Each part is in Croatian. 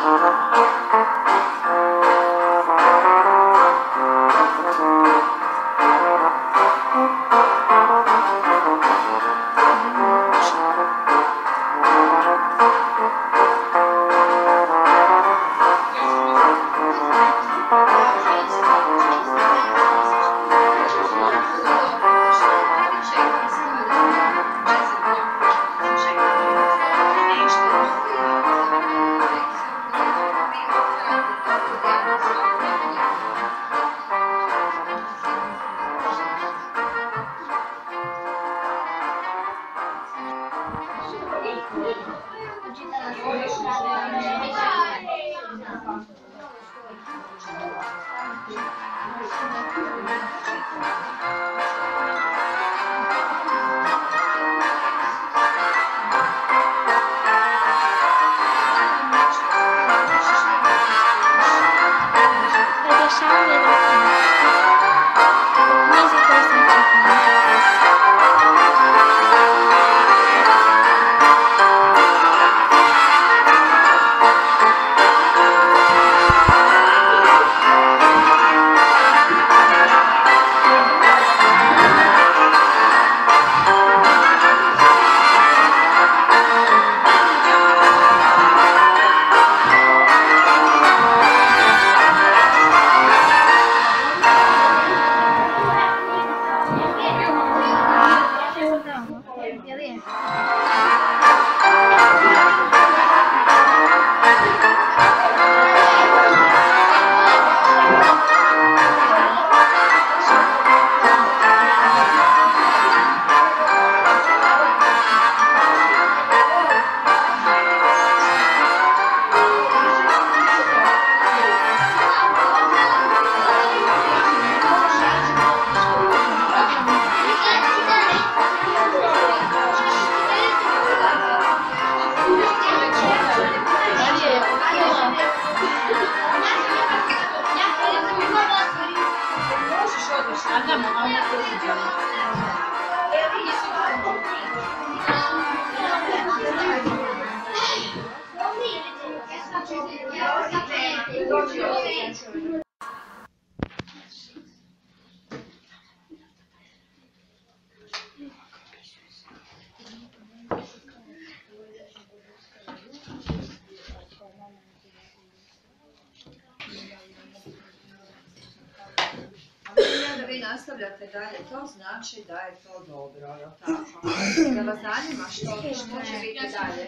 Vi nastavljate dalje, to znači da je to dobro, je li tako? Da vas zanima što će biti dalje.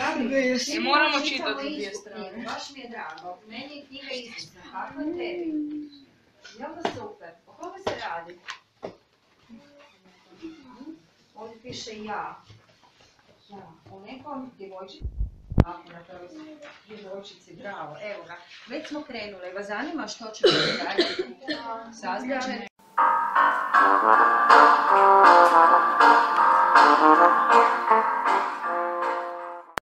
I moramo čitati dvije strane. Baš mi je drago. Meni je knjiga izvrsna. Kako je tebi? Jel da super? O kome se radi? Ovdje piše ja. O nekom djevojčici. Ako na toj djevojčici, bravo. Evo ga. Već smo krenuli. Vas zanima što će biti dalje? Saznačeni.